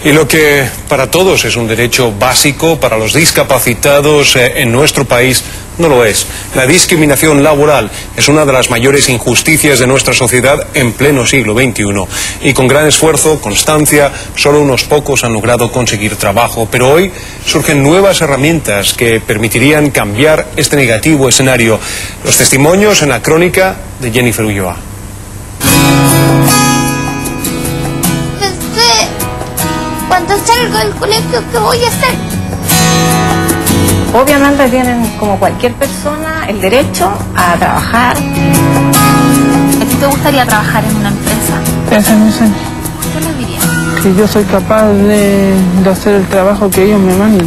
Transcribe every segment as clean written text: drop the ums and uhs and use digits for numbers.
Y lo que para todos es un derecho básico, para los discapacitados en nuestro país no lo es. La discriminación laboral es una de las mayores injusticias de nuestra sociedad en pleno siglo XXI. Y con gran esfuerzo, constancia, solo unos pocos han logrado conseguir trabajo. Pero hoy surgen nuevas herramientas que permitirían cambiar este negativo escenario. Los testimonios en la crónica de Jennifer Ulloa. Cuando salgo del colegio, ¿qué voy a hacer? Obviamente tienen, como cualquier persona, el derecho a trabajar. ¿A ti te gustaría trabajar en una empresa? Ese es mi sueño. ¿Qué le dirías? Que yo soy capaz de hacer el trabajo que ellos me manden.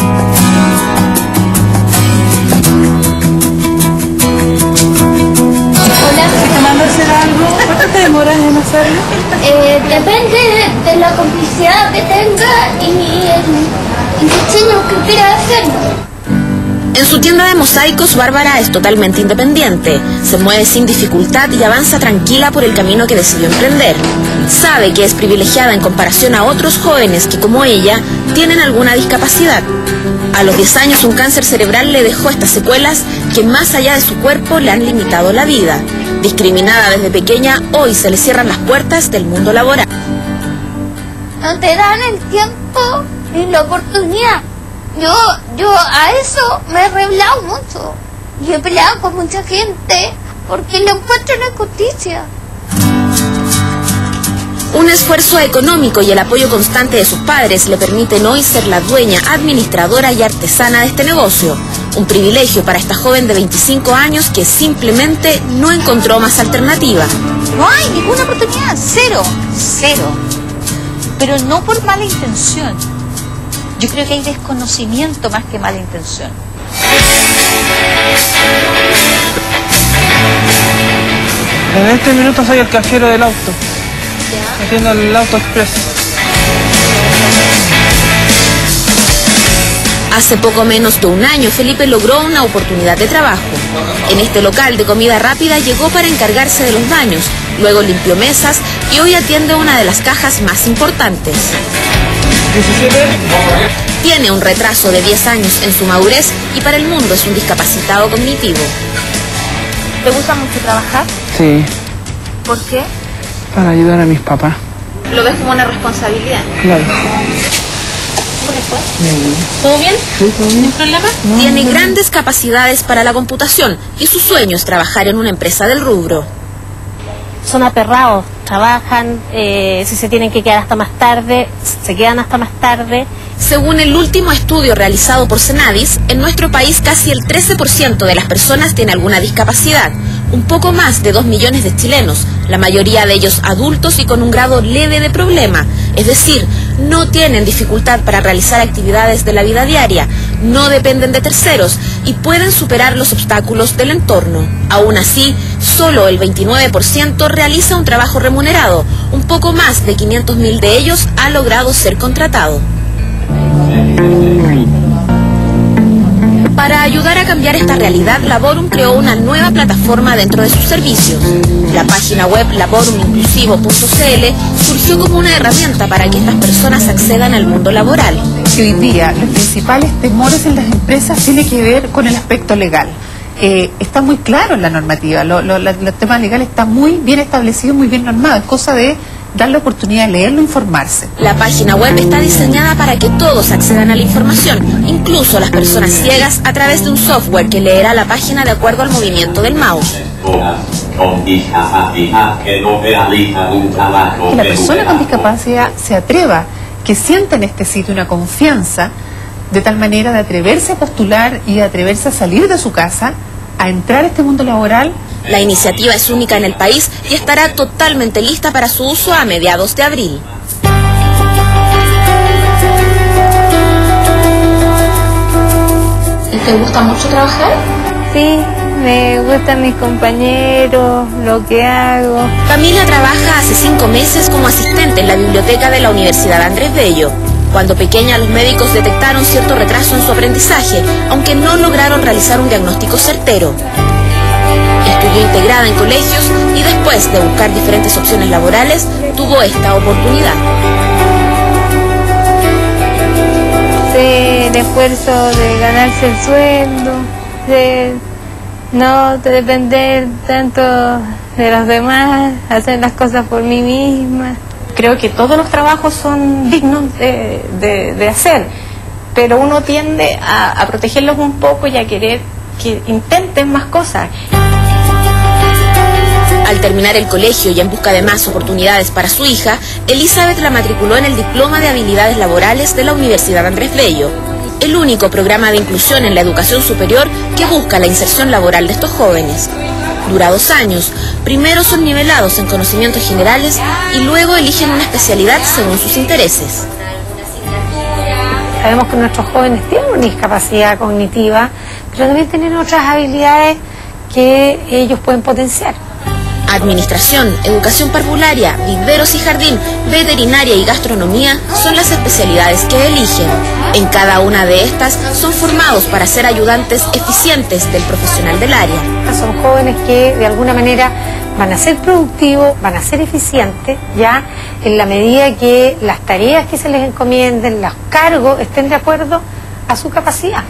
Hola. ¿Te mando a hacer algo? ¿Cuánto te demoras en hacerlo? Depende de la complicidad que tenga y el diseño que quiera hacerlo. En su tienda de mosaicos, Bárbara es totalmente independiente. Se mueve sin dificultad y avanza tranquila por el camino que decidió emprender. Sabe que es privilegiada en comparación a otros jóvenes que, como ella, tienen alguna discapacidad. A los 10 años, un cáncer cerebral le dejó estas secuelas que, más allá de su cuerpo, le han limitado la vida. Discriminada desde pequeña, hoy se le cierran las puertas del mundo laboral. No te dan el tiempo ni la oportunidad. Yo a eso me he rebelado mucho. Y he peleado con mucha gente porque lo encuentro una injusticia. Un esfuerzo económico y el apoyo constante de sus padres le permiten hoy ser la dueña, administradora y artesana de este negocio. Un privilegio para esta joven de 25 años que simplemente no encontró más alternativa. No hay ninguna oportunidad, cero. Pero no por mala intención. Yo creo que hay desconocimiento más que mala intención. En este minuto soy el cajero del auto. Haciendo el auto express. Hace poco menos de un año, Felipe logró una oportunidad de trabajo. En este local de comida rápida llegó para encargarse de los baños, luego limpió mesas y hoy atiende una de las cajas más importantes. 17. Tiene un retraso de 10 años en su madurez y para el mundo es un discapacitado cognitivo. ¿Te gusta mucho trabajar? Sí, ¿Por qué? para ayudar a mis papás. ¿Lo ves como una responsabilidad? Claro. ¿Todo bien? Sí, todo bien. ¿Sin problema? Tiene grandes capacidades para la computación y su sueño es trabajar en una empresa del rubro. Son aperrados, trabajan, si se tienen que quedar hasta más tarde, se quedan hasta más tarde. Según el último estudio realizado por Cenadis, en nuestro país casi el 13% de las personas tiene alguna discapacidad, un poco más de 2 millones de chilenos, la mayoría de ellos adultos y con un grado leve de problema, es decir, no tienen dificultad para realizar actividades de la vida diaria, no dependen de terceros y pueden superar los obstáculos del entorno. Aún así, solo el 29% realiza un trabajo remunerado, un poco más de 500.000 de ellos ha logrado ser contratado. Para ayudar a cambiar esta realidad, Laborum creó una nueva plataforma dentro de sus servicios. La página web laboruminclusivo.cl surgió como una herramienta para que estas personas accedan al mundo laboral. Que hoy día los principales temores en las empresas tienen que ver con el aspecto legal. Está muy claro en la normativa, los temas legales están muy bien establecidos, muy bien normados, es cosa de darle la oportunidad de leerlo, informarse. La página web está diseñada para que todos accedan a la información, incluso las personas ciegas, a través de un software que leerá la página de acuerdo al movimiento del mouse. Que la persona con discapacidad se atreva, que sienta en este sitio una confianza, de tal manera de atreverse a postular y atreverse a salir de su casa, a entrar a este mundo laboral. La iniciativa es única en el país y estará totalmente lista para su uso a mediados de abril. ¿Te gusta mucho trabajar? Sí, me gustan mis compañeros, lo que hago. Camila trabaja hace 5 meses como asistente en la biblioteca de la Universidad Andrés Bello. Cuando pequeña, los médicos detectaron cierto retraso en su aprendizaje, aunque no lograron realizar un diagnóstico certero. Estudió integrada en colegios y después de buscar diferentes opciones laborales, tuvo esta oportunidad. esfuerzo de ganarse el sueldo, de no depender tanto de los demás, hacer las cosas por mí misma. Creo que todos los trabajos son dignos de hacer, pero uno tiende a protegerlos un poco y a querer que intenten más cosas. Al terminar el colegio y en busca de más oportunidades para su hija, Elizabeth la matriculó en el Diploma de Habilidades Laborales de la Universidad Andrés Bello, el único programa de inclusión en la educación superior que busca la inserción laboral de estos jóvenes. Dura 2 años, primero son nivelados en conocimientos generales y luego eligen una especialidad según sus intereses. Sabemos que nuestros jóvenes tienen una discapacidad cognitiva, pero también tienen otras habilidades que ellos pueden potenciar. Administración, educación parvularia, viveros y jardín, veterinaria y gastronomía son las especialidades que eligen. En cada una de estas son formados para ser ayudantes eficientes del profesional del área. Son jóvenes que de alguna manera van a ser productivos, van a ser eficientes, ya en la medida que las tareas que se les encomienden, los cargos estén de acuerdo a su capacidad.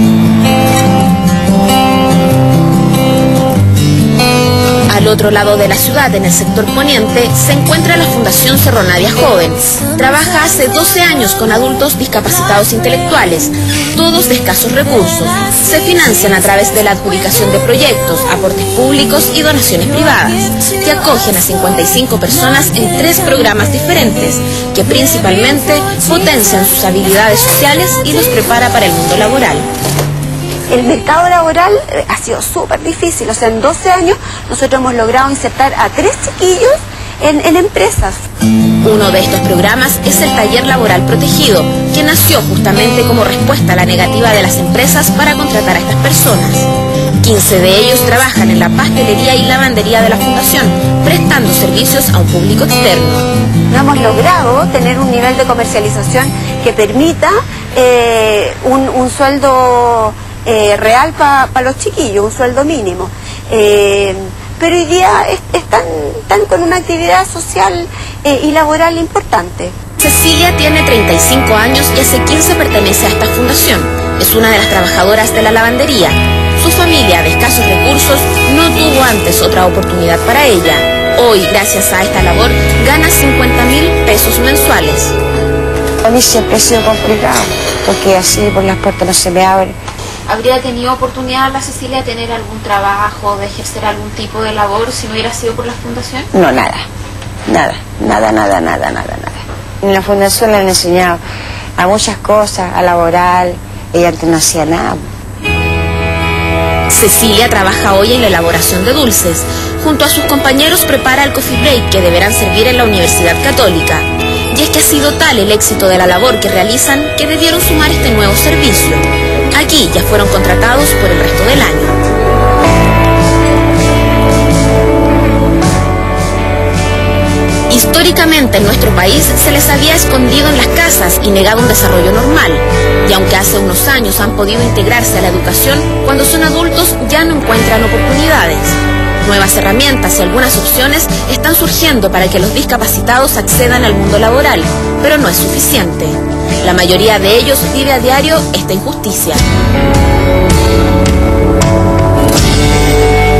Al otro lado de la ciudad, en el sector poniente, se encuentra la Fundación Cerro Navia Jóvenes. Trabaja hace 12 años con adultos discapacitados intelectuales, todos de escasos recursos. Se financian a través de la adjudicación de proyectos, aportes públicos y donaciones privadas, que acogen a 55 personas en 3 programas diferentes, que principalmente potencian sus habilidades sociales y los prepara para el mundo laboral. El mercado laboral ha sido súper difícil, o sea, en 12 años nosotros hemos logrado insertar a 3 chiquillos en empresas. Uno de estos programas es el Taller Laboral Protegido, que nació justamente como respuesta a la negativa de las empresas para contratar a estas personas. 15 de ellos trabajan en la pastelería y lavandería de la Fundación, prestando servicios a un público externo. No hemos logrado tener un nivel de comercialización que permita un sueldo real para los chiquillos, un sueldo mínimo. Pero hoy día están con una actividad social y laboral importante. Cecilia tiene 35 años y hace 15 pertenece a esta fundación. Es una de las trabajadoras de la lavandería. Su familia, de escasos recursos, no tuvo antes otra oportunidad para ella. Hoy, gracias a esta labor, gana 50.000 pesos mensuales. A mí siempre ha sido complicado, porque así por las puertas no se me abren. ¿Habría tenido oportunidad la Cecilia de tener algún trabajo, de ejercer algún tipo de labor si no hubiera sido por la fundación? No, nada. En la fundación le han enseñado a muchas cosas, a laboral, ella antes no hacía nada. Cecilia trabaja hoy en la elaboración de dulces. Junto a sus compañeros prepara el coffee break que deberán servir en la Universidad Católica. Y es que ha sido tal el éxito de la labor que realizan que debieron sumar este nuevo servicio. Aquí ya fueron contratados por el resto del año. Históricamente en nuestro país se les había escondido en las casas y negado un desarrollo normal. Y aunque hace unos años han podido integrarse a la educación, cuando son adultos ya no encuentran oportunidades. Nuevas herramientas y algunas opciones están surgiendo para que los discapacitados accedan al mundo laboral, pero no es suficiente. La mayoría de ellos vive a diario esta injusticia.